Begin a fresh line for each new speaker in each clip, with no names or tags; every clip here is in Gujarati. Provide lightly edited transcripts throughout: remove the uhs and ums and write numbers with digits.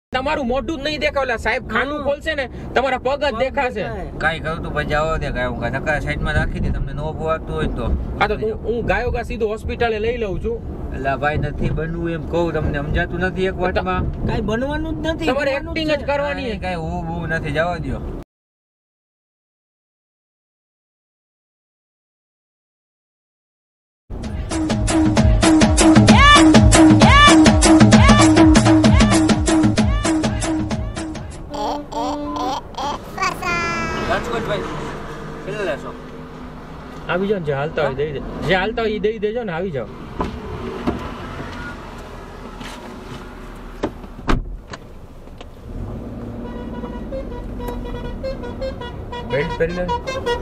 તમારું મોઢું જ નહીં દેખાવલા સાહેબ ખાનું ખોલશે ને તમારા પગ જ દેખાશે
કાઈ કરું તો પછી આવો દે કાઈ હું નકા સાઈડ માં રાખી દે તમને નો પોવાતું હોય તો
આ તો હું ગાયો ગા સીધું હોસ્પિટલે લઈ લઉં છું
એલા ભાઈ નથી બનવું એમ કહું તમને સમજાતું નથી એક વાતમાં
કાઈ બનવાનું જ નથી
તમારે એક્ટિંગ જ કરવાની
કાઈ હું નથી જવા દો
આવી જાઓ જે હાલતા હોય દઈ દે જે હાલતા હોય એ દઈ દેજો ને આવી જાઓ બેલ્ટ પહેરી લે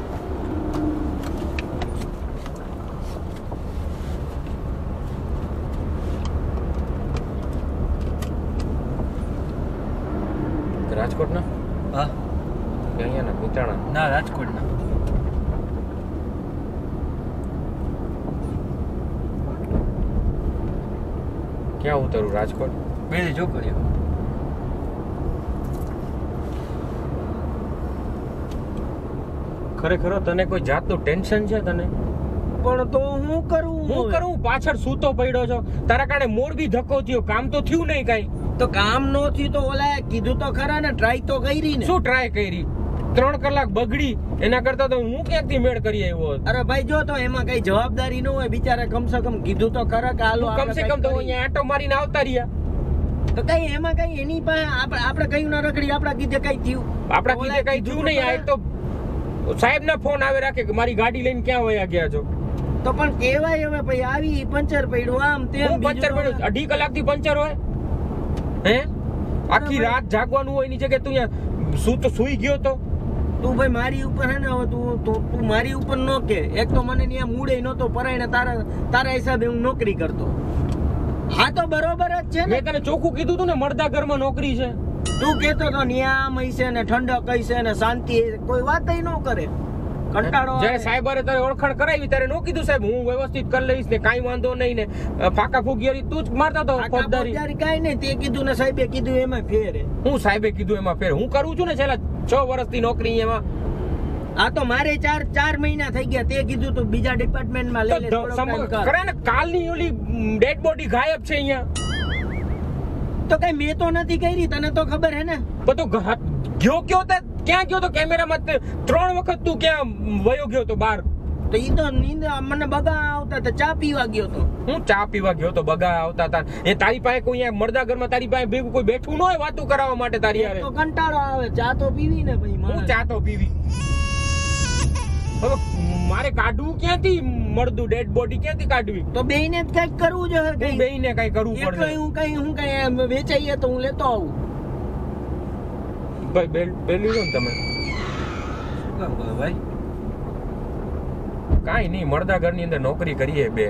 રાજકોટ ના
હા
અહીંયા ના મિત્રાણા
ના રાજકોટ ના
ક્યાં ઉતરું રાજકોટ
બે છોકરીઓ
ખરેખર તને કોઈ જાતનું ટેન્શન છે તને
પણ તો હું કરું
પાછળ સૂતો પડ્યો છો તારા કારણે મોરબી ધક્કો થયો કામ તો થયું નહીં કઈ
તો કામ નો થયું તો ઓલા કીધું તો ખરા ને ટ્રાય તો કરી ને
શું ટ્રાય કરી 3 કલાક બગડી એના કરતા તો હું ક્યાંકથી મેળ કરી આવ્યો
અરે ભાઈ જો તો એમાં કઈ જવાબદારી ન હોય બિચારા કમસે કમ કીધું તો ખરા કે હાલો
કમસે કમ તો અહીંયા આટો મારીને આવતા રહ્યા
તો કઈ એમાં કઈ એની પાસે આપણે કયું ના રખડી આપડા કીધે કઈ થયું
આપડા કીધે કઈ થયું નહીં આ એક તો સાહેબ ના ફોન આવે રાખે કે મારી ગાડી લઈને ક્યાં વયા ગયા છો
તો પણ કેવાય હવે ભાઈ આવી પંચર પડ્યું આમ તેમ
પંચર પડ્યું 2.5 કલાક થી પંચર હોય હે આખી રાત જાગવાનું હોય ની જગ્યાએ તું અહીંયા સુઈ ગયો તો
તું ભાઈ મારી ઉપર હે ને હવે તું મારી ઉપર નો કે એક તો મને ત્યાં મૂડે નતો પરાઈને તારા હિસાબે હું નોકરી કરતો હા તો બરોબર જ છે ને
મેં તને ચોખ્ખું કીધું તું ને મળદા ઘરમાં નોકરી છે
તું કેતો તો નિયામ હશે ને ઠંડક હશે ને શાંતિ કોઈ વાત ન કરે કંટાળો
જ્યારે સાહેબરે તારે ઓળખાણ કરાવી ત્યારે નો કીધું સાહેબ હું વ્યવસ્થિત કરી લઈશ ને કાઈ વાંધો નહીં ને ફાકા ફૂગિયારી તું જ મારતો તો ફોજદારી
કાઈ નહીં તે કીધું ને સાહેબે કીધું એમાં ફેર
હું સાહેબે કીધું એમાં ફેર હું કરું છું ને છેલ્લા 6 વર્ષથી નોકરી એમાં
આ તો મારે 4 મહિના થઈ ગયા તે કીધું તું બીજા ડિપાર્ટમેન્ટમાં લઈ લે
કરે ને કાલની ઓલી ડેડ બોડી ગાયબ છે અહીંયા
તો કઈ મેં તો નથી કરી તને તો ખબર હે ને
તો ગયો કયો તે ક્યાં ગયો તો કેમેરામાં 3 વખત તું ક્યાં વયો ગયો તો બહાર
તો ઈ તો નીંદ મને બગા આવતા તો ચા પીવા ગયો તો
હું ચા પીવા ગયો તો બગા આવતા હતા એ તારી પાસે કોઈ અહીંયા મળદા ઘરમાં તારી પાસે ભેગું કોઈ બેઠું ન હોય વાતું કરાવવા માટે તારી આવે
તો કંટાળો આવે ચા તો પીવી ને ભાઈ
હું ચા તો પીવી હવે મારે કાઢવું ક્યાંથી મળદું ડેડ બોડી ક્યાંથી કાઢવી
તો બેયને જ કઈક કરવું જોઈએ
બેયને કઈ કરવું પડે
હું કઈ વેચાઈએ તો હું લેતો આવું
ભાઈ બેલ લીધો ને તમે
શું કામ કરો ભાઈ
કાઈ નહીં મળદા ઘરની અંદર નોકરી કરીએ બે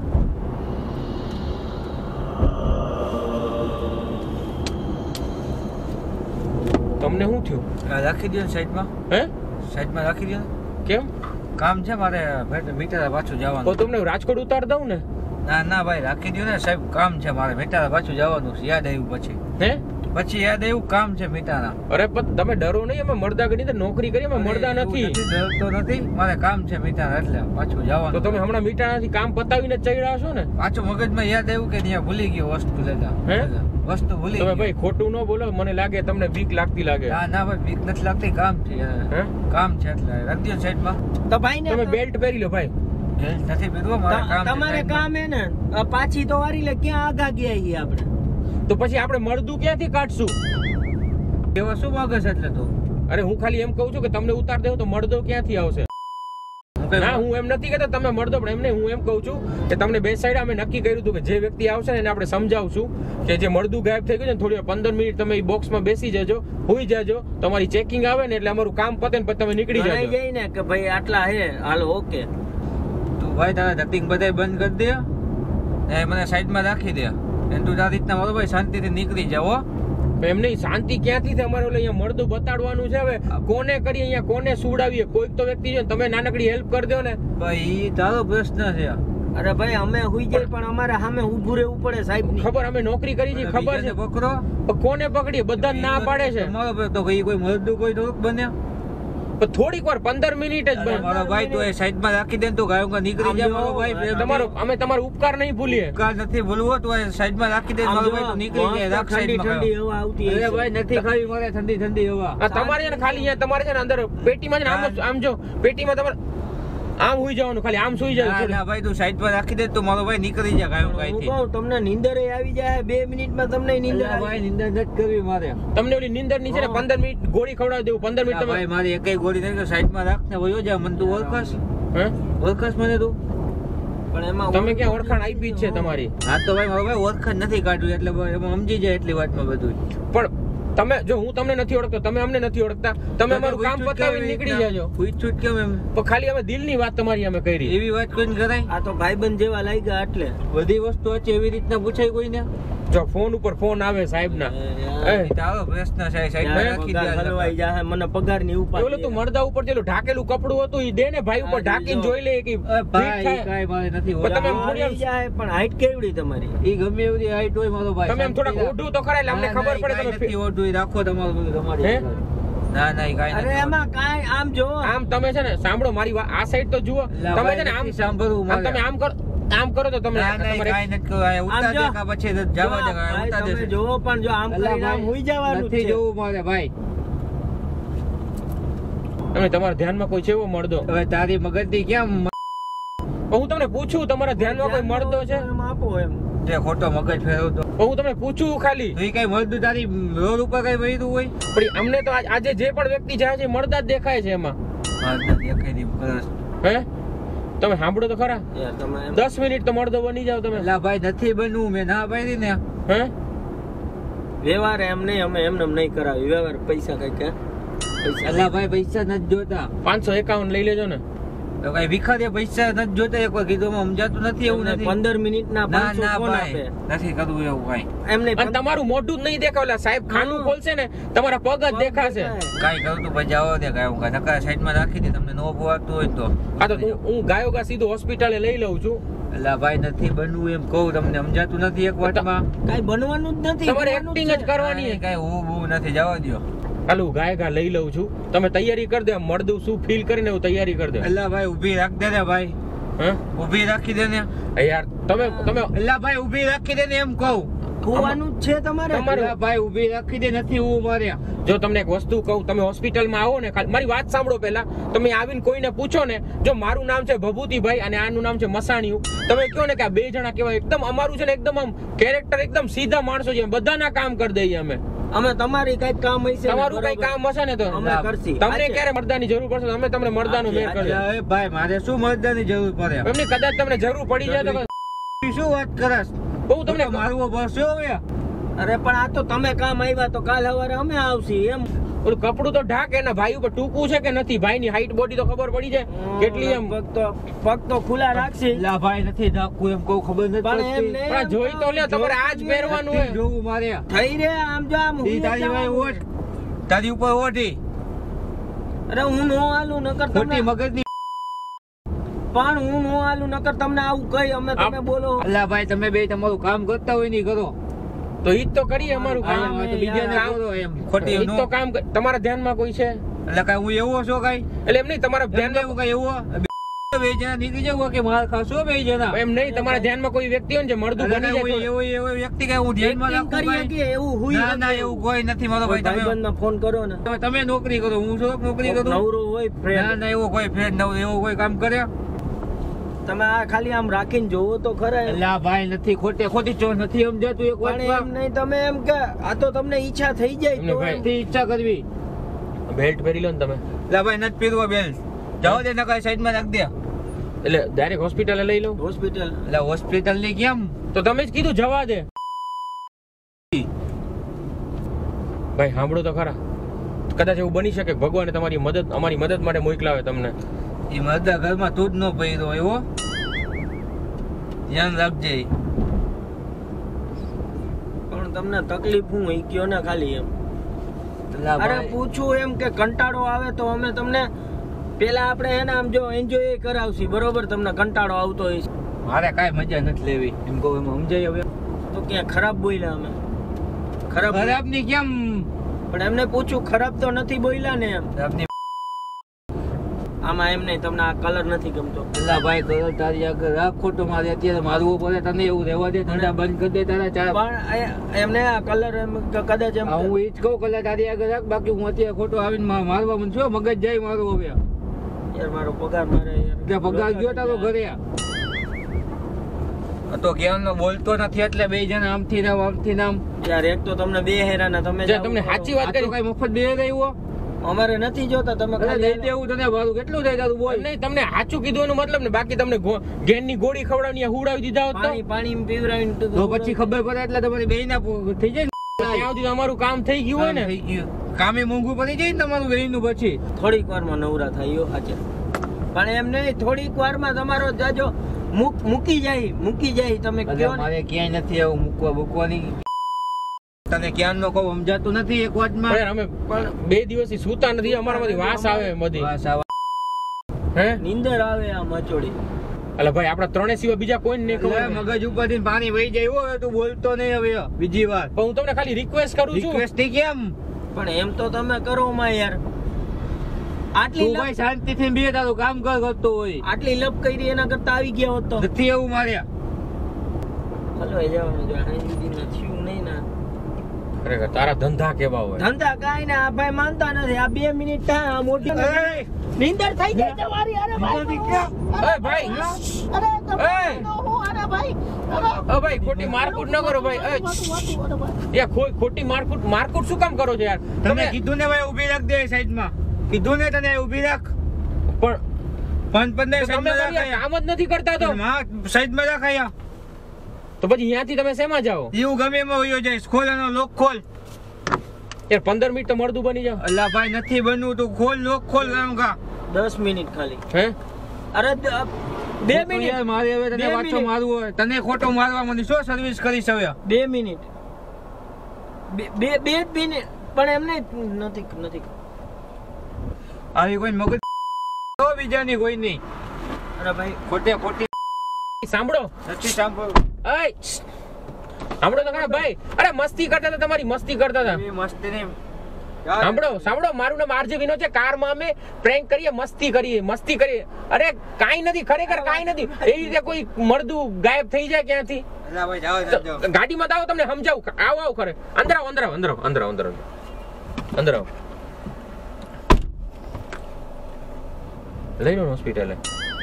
તમને શું થયું
રાખી દો સાઈડમાં
હે
સાઈડમાં રાખી દો
કેમ
કામ છે મારે મીટર પાછું
તો
જવાનું
તમને રાજકોટ ઉતાર દઉં ને
ના ભાઈ રાખી દો ને સાહેબ કામ છે મારે મીટર પાછું જવાનું છે યાદ આવ્યું
હે
પછી યાદ આવ્યું કામ છે મીટાના
અરે પણ તમે ડરો નહીં અમે મળદા ઘરની અંદર નોકરી કરી અમે મળદા નથી
ડરતો નથી મારે કામ છે મીટાના એટલે પાછું જવાનું
તો તમે હમણાં મીઠાણાથી કામ પતાવીને ચડ્યા છો ને
પાછું મગજમાં યાદ આવ્યું કે ત્યાં ભૂલી ગયો વસ્તુ લેતા
હે
વસ્તુ ભૂલી
તમે ભાઈ ખોટું ન બોલો મને લાગે તમને બીક લાગતી લાગે
ના ભાઈ બીક નથી લાગતી કામ છે
હે
કામ છે એટલે રાખી દો સાઈડમાં
તો ભાઈ ને
તમે બેલ્ટ પહેરી લો ભાઈ
નથી પહેરવો મારે કામ
તમારે કામ હે ને પાછી તો વારી લે ક્યાં આગા ગયા ઈ આપણે
તો પછી આપણે મળદું ક્યાંથી કાઢશું
એવા શું માગે છે એટલે તો
અરે હું ખાલી એમ કહું છું કે તમને ઉતાર દેવું તો મળદો ક્યાંથી આવશે ના હું એમ નથી કહેતો તમે મળદો પણ એમ નહીં હું એમ કહું છું કે તમને બે સાઈડ અમે નક્કી કર્યું હતું કે જે વ્યક્તિ આવશે ને એને આપણે સમજાવશું કે જે મળદું ગાયબ થઈ ગયું છે થોડી 15 મિનિટ તમે એ બોક્સમાં બેસી જજો હોઈ જાજો તમારી ચેકિંગ આવે ને એટલે અમારું કામ પતે ને પછી તમે નીકળી જાજો
જઈ ને કે ભાઈ આટલા હે હાલો ઓકે
તું ભાઈ તારા ધતિંગ બધાય બંધ કરી દે ને મને સાઈડમાં રાખી દે અને તું તારી રીતના મારો ભાઈ શાંતિથી નીકળી જાવ
એમ નહીં શાંતિ ક્યાંથી છે અમારે અહીંયા મળદું બતાડવાનું છે હવે કોને કરી અહીંયા કોને સુડાવીએ કોઈક તો વ્યક્તિ છે તમે નાનકડી હેલ્પ કરી દો ને
ભાઈ તારો પ્રશ્ન છે
અરે ભાઈ અમે હુઈ જાય પણ અમારે સામે ઊભું રહેવું પડે સાહેબ ની.
ખબર અમે નોકરી કરી છે ખબર છે.
પકડો
પણ કોને પકડીએ? બધા ના પાડે છે.
તમારો ભાઈ તો કોઈ મજદૂર કોઈ થોડુંક બન્યા.
પણ થોડીક વાર 15 મિનિટ જ બને.
મારો ભાઈ તો એ સાઈડમાં રાખી દે તો ગાયો નીકળી જાય મારો ભાઈ.
અમે તમારો ઉપકાર નહીં ભૂલીએ.
ઉપકાર નથી ભૂલવો તો એ સાઈડમાં રાખી દે મારો ભાઈ તો નીકળી જાય. રાખ સાઈડમાં
ઠંડી હવા આવતી
અરે
હશે.
ભાઈ નથી ખાવી મારે ઠંડી હવા.
આ તમારે છે ને ખાલી અહીંયા તમારે છે ને અંદર પેટીમાં છે ને આમ જો પેટીમાં તમારે આમ હુઈ જવાનું, ખાલી આમ સુઈ જાય.
ના ભાઈ તું સાઈડમાં રાખી દે તો મારો ભાઈ નીકળી જાય ગાયો
હું
ગાયથી.
કહું તમને નીંદરે આવી જાય 2 મિનિટમાં તમને નીંદર
અલા ભાઈ નિંદર નથી કરવી મારે.
તમને ઓલી નીંદર ની છે ને 15 મિનિટ ગોળી ખવડાવી દેવું. 15 મિનિટ
ભાઈ
તમે
મારી એકેય ગોળી નથી સાઈડમાં રાખને વયો જા. મને તું ઓળખસ
હે?
ઓળખસ મને તું?
પણ એમાં
તમે ક્યાં ઓળખાણ આપી જ છે તમારી?
હા તો ભાઈ મારો ભાઈ ઓળખાણ નથી કાઢવી એટલે એમાં સમજી જાય એટલી વાતમાં બધું.
પણ તમે જો હું તમને નથી ઓળખતો, તમે અમને નથી ઓળખતા, તમે અમારું કામ પતાવીને નીકળી જાજો.
પૂછછૂટ કેમ એમ?
પણ ખાલી અમે દિલની વાત તમારી અમે કરી.
એવી વાત કોઈને કરાય?
આ તો ભાઈબંધ જેવા લાગ્યા એટલે
બધી વસ્તુ છે એવી રીતના પૂછાય કોઈને?
જો ફોન ઉપર ફોન આવે સાહેબ ના,
તારો પ્રશ્ન છે સાઈડમાં રાખી દે.
હલવાઈ જાય મને પગારની ઉપાધિ.
ઓલું તું મરદા ઉપર જેલું ઢાકેલું કપડું હતું ઈ દે ને ભાઈ ઉપર ઢાકીને જોઈ લે કે
ભાઈ કાઈ મારે નથી
પણ તમે એમ
આવી
થોડી આમ-
જાય પણ હાઈટ કેવડી તમારી?
ઈ ગમે એવી હાઈટ હોય મારો ભાઈ.
તમે એમ થોડાક ઓઢું તો ખરા એટલે અમને ખબર પડે તમે
નથી ઓઢું ઈ રાખો તમારું બધું
હે?
તમારી. ના ના ઈ કાઈ
અરે
નથી.
એમાં કાઈ આમ જો
આમ તમે છે ને સાંભળો મારી વાત, આ સાઈડ તો જુઓ. તમે છે ને આમ
સાંભળવું
આમ તમે આમ કરો તો તમને
ના ના ઈ
તમારે
કાઈ નથી કરાય. ઉતાર
આમ જો.
દે કા પછી જવા દે કા
ભાઈ,
ઉતાર
તમે
દે.
જોવો પણ જો આમ કરીને આમ હુઈ જવાનું
નથી
છે.
જોવું મારે ભાઈ.
તમે તમારા ધ્યાનમાં કોઈ છે એવો મળદો?
હવે તારી મગજથી કેમ
હું તમને પૂછું તમારા ધ્યાનમાં કોઈ મળદો છે?
એમ આપો એમ.
તે ખોટો મગજ ફેરવતો?
હું તમને પૂછું ખાલી.
તો ઈ કઈ મળતું તારી રોડ ઉપર કઈ વહીતું હોય?
પણ અમને તો આજે જે પણ વ્યક્તિ જાય છે એ મળદા જ દેખાય છે એમાં. હે તમે સાંભળો તો ખરા,
યાર તમે એમ
10 મિનિટ તો મળદો બની જાવ તમે.
લા ભાઈ નથી બનવું, મેં ના પાડી ને.
હે
વ્યવહાર એમ નહીં, અમે એમને એમ નહીં કરાવી વ્યવહાર. પૈસા કઈ કે પૈસા
અલા ભાઈ પૈસા નથી જોતા.
551 લઈ લેજો ને.
તો કઈ ભિખારી પૈસા નથી જોતા. એક વાર કીધું સમજાતું નથી. એવું નથી.
15 મિનિટના
ના
500
ના
કોણ
ભાઈ
આપે?
નથી કરવું એવું ભાઈ.
એમ નહીં
અને તમારું મોઢું જ નહીં દેખાવલા સાહેબ. ખાનું ખોલશે ને તમારા પગ જ દેખાશે.
કાઈ કરું તું પછી આવો દે કાઈ નકા સાઈડ માં રાખી દે. તમને નો પોવાતું હોય તો.
આ તો હું ગાયો ગા સીધું હોસ્પિટલે લઈ લઉં છું.
અલા ભાઈ નથી બનવું એમ કહું તમને. સમજાતું નથી એક વાતમાં.
કાઈ બનવાનું જ નથી.
તમારે
બનવાનું
એક્ટિંગ જ
છે.
કરવાની.
કઈ હું બહુ નથી જવા દ્યો.
હાલ હું ગાય ગા લઈ લઉં છું. તમે તૈયારી કરી દે. મળદું શું ફીલ કરીને હું તૈયારી કરી દે.
અલા ભાઈ ઊભી રાખ દે ને ભાઈ.
હે
ઊભી રાખી દે ને.
યાર તમે
અલા ભાઈ ઊભી રાખી દે ને એમ કહું.
હોવાનું જ છે તમારે.
અલા ભાઈ ઊભી રાખી દે. નથી હું મારે.
જો તમને એક વસ્તુ કહું, તમે હોસ્પિટલમાં આવો ને મારી વાત સાંભળો પહેલા. તમે આવીને કોઈને પૂછો ને, જો મારું નામ છે ભભૂતિભાઈ અને આનું નામ છે મસાણીયું, તમે કહો ને કે આ 2 જણા કેવાય એકદમ અમારું છે ને એકદમ આમ કેરેક્ટર એકદમ સીધા માણસો છે, બધાના કામ કરી દઈએ અમે.
અમે તમારી કઈક કામ હશે ને,
તમારું કઈ
બરોબર.
કામ હશે ને તો
અમે કરશી.
તમને ક્યારે મરદાની જરૂર પડશે અમે તમને મરદાનું મેળ કરી
અલા એ ભાઈ મારે શું મદદની જરૂર પડે?
એમની કદાચ તમને જરૂર પડી જાય તો
શું વાત કરસ?
બહુ તમને
મારવો પડશે હવે.
અરે પણ આ તો તમે કામ આવ્યા તો કાલ સવારે અમે આવશી એમ.
ઓલું કપડું તો ઢાક, એના ભાઈ ઉપર ટૂંકું છે કે નથી, ભાઈ ની હાઈટ બોડી તો ખબર પડી જાય કેટલી એમ.
પગ તો ખુલ્લા રાખશી.
લા ભાઈ નથી નાખવું એમ કહું. ખબર નથી
પણ એમ
પડતી.
નહીં.
પણ જોઈ તો લ્યો, તમારે આ જ પહેરવાનું હોય.
જોવું મારે.
થઈ રે આમ જો આમ
ઈ
હું
તારી ભાઈ
જવાનું.
ઓઢ. તારી ઉપર ઓઢી.
અરે હું નો આલું નકર
ખોટી
તમને
મગજની.
પણ હું નો આલું નકર તમને આવું કઈ અમે તમે બોલો.
અલા ભાઈ તમે બે તમારું કામ કરતા હોય નહીં કરો.
તો ઈ જ તો કરીએ અમારું
કામ
કામ.
એ
તો બીજાને
યાર.
કરો એમ. ખોટી
ઈ જ તો કામ તમારા ધ્યાનમાં કોઈ છે
એટલે કઈ હું એવો છો કઈ?
એટલે એમ નહીં તમારા
ધ્યાન
ધ્યાનમાં
કઈ એવો બે જણા નીકળી જાવ કે માર ખાશો બે જણા?
એમ નહીં તમારા ધ્યાનમાં કોઈ વ્યક્તિ હોય ને જે મળદું
અલા
બની
કઈ
જાય
હું એવો વ્યક્તિ કઈ હું ધ્યાનમાં
Acting
રાખું
કરી
કઈ?
શકીએ એવું હુઈ
ના ના
શકે.
એવું કોઈ નથી મારો ભાઈ. તમે
ભાઈબંધને ફોન કરો ને.
તમે નોકરી કરો, હું શું નોકરી કરું?
નવરો હોય
ના
friend.
ના એવો કોઈ ફ્રેન્ડ નવ એવો કોઈ કામ કરે?
તમે આ ખાલી આમ રાખીને જોવો તો ખરા એમ.
અલા ભાઈ નથી ખોટી ચોર નથી સમજાતું એક
પણ એમ
વાત.
નહીં તમે એમ કે આ તો તમને ઈચ્છા થઈ જાય
એમને
તો
ભાઈ.
એમ.
નથી ઈચ્છા કરવી.
બેલ્ટ પહેરી લો ને તમે.
અલા ભાઈ નથી પીરવો બેલ્ટ. જાઓ દે નકા સાઈડ માં રાખ દે.
એટલે ડાયરેક્ટ હોસ્પિટલે લઈ લો.
હોસ્પિટલ
અલા હોસ્પિટલ ની કેમ?
તો તમે જ કીધું જવા દે. ભાઈ સાંભળો તો ખરા, કદાચ એવું બની શકે કે ભગવાને તમારી મદદ અમારી મદદ માટે મોકલાવે તમને.
એ મરદા ઘરમાં તું જ ન પૈરો એવો ધ્યાન રાખજે.
પણ તમને તકલીફ હું ઈ કયો ને ખાલી એમ.
અલા
અરે
ભાઈ
પૂછું એમ કે કંટાળો આવે તો અમે તમને પેલા આપણે એને આમ જો એન્જોય કરાવશી બરોબર. તમને કંટાળો આવતો હોય છે.
મારે કાંઈ મજા નથી લેવી એમ કહું એમ સમજાય હવે
તો ક્યાં ખરાબ બોલ્યા અમે? ખરાબ
ખરાબની કેમ
પણ એમને પૂછું ખરાબ તો નથી બોલ્યા ને એમ?
ખરાબની
આમાં એમ નહીં, તમને આ કલર નથી ગમતો.
પેલા ભાઈ કરો તારી આગળ રાખ ખોટો મારે અત્યારે મારવું પડે તને એવું રહેવા દે ઠંડા બંધ કરી દે તારા ચા
પણ એમને આ કલર એમ કદાચ એમ
હું ઈ જ કહું કલર તારી આગળ રાખ બાકી હું અત્યારે ખોટો આવીને મારવા મને શું મગજ જાય મારું હવે
યાર મારો પગાર મારે
ત્યાં પગાર ગયો તારો ઘરે તો જ્ઞાનનો બોલતો નથી એટલે બે જણા આમથી નામ
યાર એક તો તમને બે હેરાના તમે
જે તમને સાચી વાત કરી
કઈ મફત બે રહ્યો
અમારે નથી જોતા તમે
લઈ દેવું તને મારું કેટલું થાય તારું બોલ
નહીં તમને સાચું કીધું એનો મતલબ ને બાકી તમને ગેનની ગોળી ખવડાવની હુડાવી દીધા હોત તો
પાણી પીવરાવીને
તો પછી ખબર પડે એટલે તમારી બેયના થઈ જાય
ત્યાં સુધી અમારું કામ થઈ ગયું હોય ને
થઈ ગયું કામે મોંઘું પડી જાય ને તમારું બેયનું પછી
થોડીક વારમાં નવરા થાય સાચે પણ એમ નહીં થોડીક વારમાં તમારો જાજો મૂકી જાય તમે કયો
મારે ક્યાંય નથી આવું મૂકવાની તને ક્યાંનો કહું સમજાતું નથી એક વાતમાં
અમે પણ 2 દિવસથી સૂતા નથી અમારામાંથી વાસ આવે બધી
બસ આવા
હે
નીંદર આવે આ મચોડી
એટલે ભાઈ આપડા ત્રણે સિવાય બીજા કોઈ નહીં ખબર
મગજ ઉપરથી પાણી વહી જાય હવે તું બોલતો નહીં હવે બીજી વાર
પણ હું તમને ખાલી રિક્વેસ્ટ કરું છું
રિક્વેસ્ટ કેમ
પણ એમ તો તમે કરો માં યાર આટલી
તું ભાઈ શાંતિથી બે તારું કામ કરતો હોય
આટલી લપ કરી એના કરતા આવી ગયા હોત તો
નથી એવું માર્યા
હલવાઈ જવાનું જો આ સુધી નથી નહીં ના
ખરેખર તારા ધંધા કેવા હોય
ધંધા કાઈ ના આ ભાઈ માનતા નથી આ 2 મિનિટ થાય મોટી નીંદર થઈ જાય તમારી અરે ભાઈ
એ ભાઈ
અરે
અરે
ભાઈ
ભાઈ ખોટી મારકૂટ ન કરો ભાઈ એ ખોટી મારકૂટ શું કામ કરો છો યાર
તમે કીધું ને ભાઈ ઊભી રાખ દે સાઈડમાં કીધું ને તને ઊભી રાખ
પણ
તમે
કામ જ નથી કરતા તો
સાઈડમાં રાખાયા
તો પછી અહીંયાથી તમે શેમાં જાઓ
એવું ગમે એમાં વયો જઈશ ખોલ એનો લોક ખોલ
યાર 15 મિનિટ તો મળતું બની જાવ
અલ્લા ભાઈ નથી બનવું તું ખોલ લોક ખોલ ગામકા
10 મિનિટ ખાલી
હે
અરે 2 મિનિટ
યાર મારે હવે તને પાછો મારવું હોય તને ખોટો મારવા મને શું સર્વિસ કરીશ હવે
2 મિનિટ 2 મિનિટ પણ એમને નથી
આવી કોઈ મગજ તો બીજાની કોઈ નહીં
અરે ભાઈ
ખોટી
સાંભળો
નથી સાંભળ
એય સાંભળો તો ખરા ભાઈ અરે મસ્તી કરતા હતા તમારી મસ્તી કરતા હતા
મસ્તી નહીં
સાંભળો મારું નામ આરજે વિનોદ છે કારમાં અમે પ્રેન્ક કરીએ મસ્તી કરીએ અરે કાઈ નથી ખરેખર કાઈ નથી એવી રીતે કોઈ મળદું ગાયબ થઈ જાય ક્યાંથી
અલ્લા ભાઈ જાઓ
ગાડીમાં આવો તમને સમજાવું આવો ખરે અંદર આવો લઈ લો હોસ્પિટલે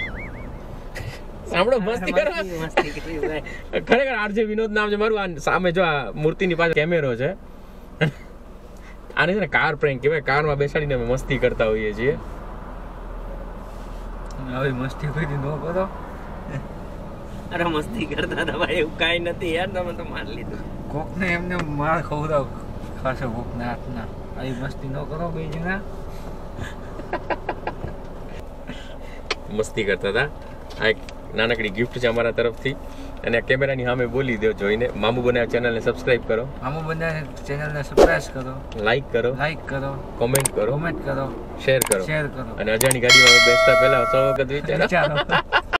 સાંભળો મસ્તી કરવા ખરેખર આરજે વિનોદ નામ છે મારું સામે જો આ મૂર્તિની પાસે કેમેરો છે આને છે ને કાર પ્રેન્ક કહેવાય કારમાં બેસાડીને અમે મસ્તી કરતા હોઈએ છીએ
હવે મસ્તી કરી ન કરો
અરે મસ્તી કરતા હતા ભાઈ એવું કાઈ નથી યાર તમે તો માર લીધું
કોકને એમને માર ખવડાવ ખાસો કોકના હાથના આવી મસ્તી ન કરો બે જણા
મસ્તી કરતા હતા આ એક નાનકડી ગિફ્ટ છે અમારા તરફથી અને આ કેમેરાની સામે બોલી દો જોઈને મામુ બનાવ ચેનલને સબસ્ક્રાઇબ કરો
મામુ બનાવ ચેનલને સબસ્ક્રાઇબ કરો
લાઈક કરો કોમેન્ટ કરો
શેર કરો
અને અજાણી ગાડીમાં બેસતા પહેલા 100 વખત વિચારો